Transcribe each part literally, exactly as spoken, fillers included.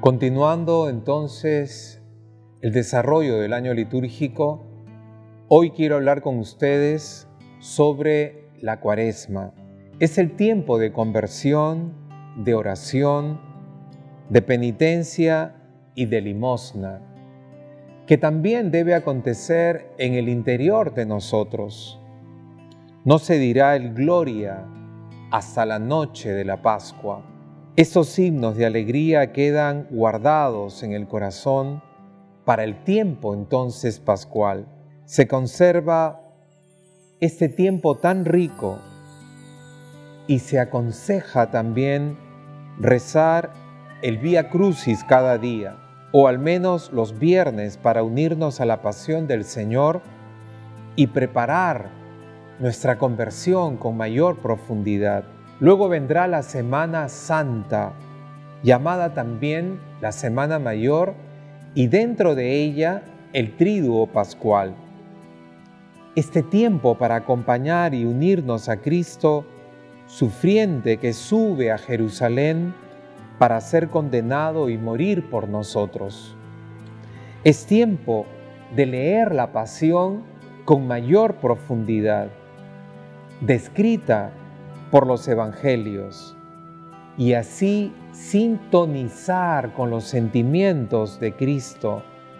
Continuando entonces el desarrollo del año litúrgico, hoy quiero hablar con ustedes sobre la Cuaresma. Es el tiempo de conversión, de oración, de penitencia y de limosna, que también debe acontecer en el interior de nosotros. No se dirá el Gloria hasta la noche de la Pascua. Estos signos de alegría quedan guardados en el corazón para el tiempo entonces pascual. Se conserva este tiempo tan rico y se aconseja también rezar el Vía Crucis cada día, o al menos los viernes, para unirnos a la pasión del Señor y preparar nuestra conversión con mayor profundidad. Luego vendrá la Semana Santa, llamada también la Semana Mayor, y dentro de ella el Tríduo Pascual. Este tiempo para acompañar y unirnos a Cristo sufriente que sube a Jerusalén para ser condenado y morir por nosotros. Es tiempo de leer la pasión con mayor profundidad, descrita por los evangelios, y así sintonizar con los sentimientos de Cristo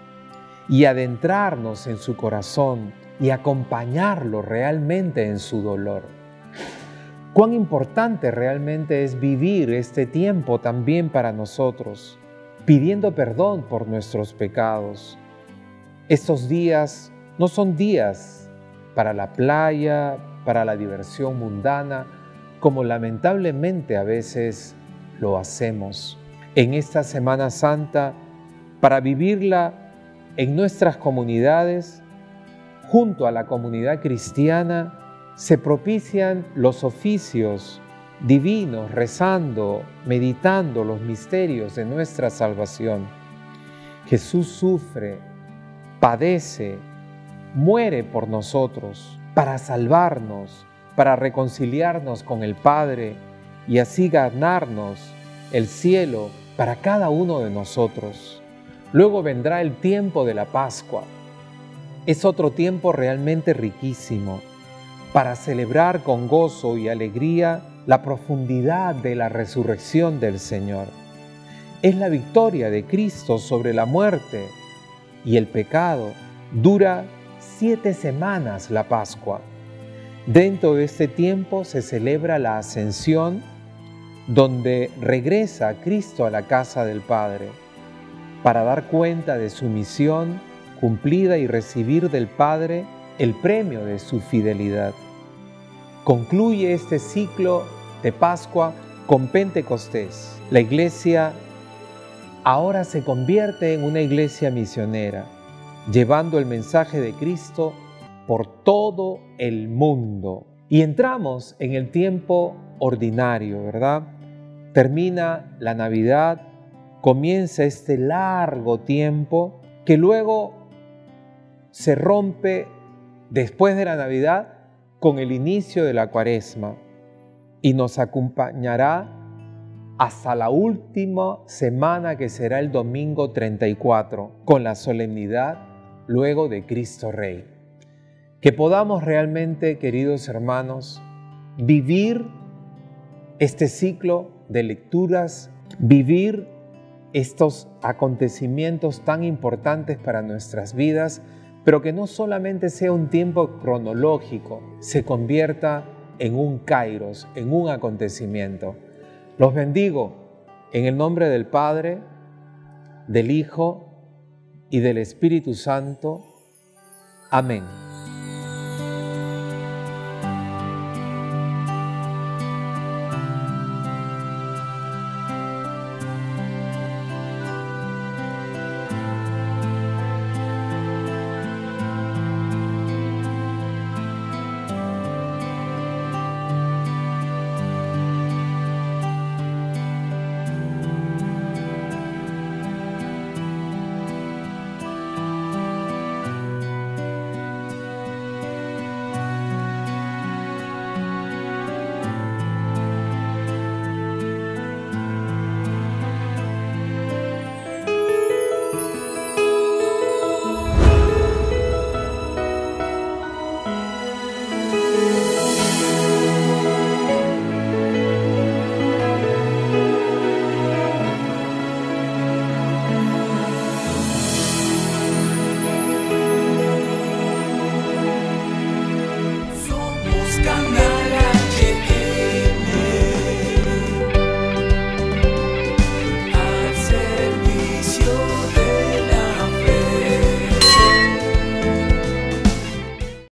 y adentrarnos en su corazón y acompañarlo realmente en su dolor. Cuán importante realmente es vivir este tiempo también para nosotros, pidiendo perdón por nuestros pecados. Estos días no son días para la playa, para la diversión mundana, como lamentablemente a veces lo hacemos. En esta Semana Santa, para vivirla en nuestras comunidades, junto a la comunidad cristiana, se propician los oficios divinos, rezando, meditando los misterios de nuestra salvación. Jesús sufre, padece, muere por nosotros para salvarnos, para reconciliarnos con el Padre y así ganarnos el cielo para cada uno de nosotros. Luego vendrá el tiempo de la Pascua. Es otro tiempo realmente riquísimo para celebrar con gozo y alegría la profundidad de la resurrección del Señor. Es la victoria de Cristo sobre la muerte y el pecado. Dura siete semanas la Pascua. Dentro de este tiempo se celebra la Ascensión, donde regresa Cristo a la casa del Padre para dar cuenta de su misión cumplida y recibir del Padre el premio de su fidelidad. Concluye este ciclo de Pascua con Pentecostés. La iglesia ahora se convierte en una iglesia misionera, llevando el mensaje de Cristo por todo el mundo. Y entramos en el tiempo ordinario, ¿verdad? Termina la Navidad, comienza este largo tiempo que luego se rompe después de la Navidad con el inicio de la Cuaresma y nos acompañará hasta la última semana, que será el domingo treinta y cuatro, con la solemnidad luego de Cristo Rey. Que podamos realmente, queridos hermanos, vivir este ciclo de lecturas, vivir estos acontecimientos tan importantes para nuestras vidas, pero que no solamente sea un tiempo cronológico, se convierta en un kairos, en un acontecimiento. Los bendigo en el nombre del Padre, del Hijo y del Espíritu Santo. Amén.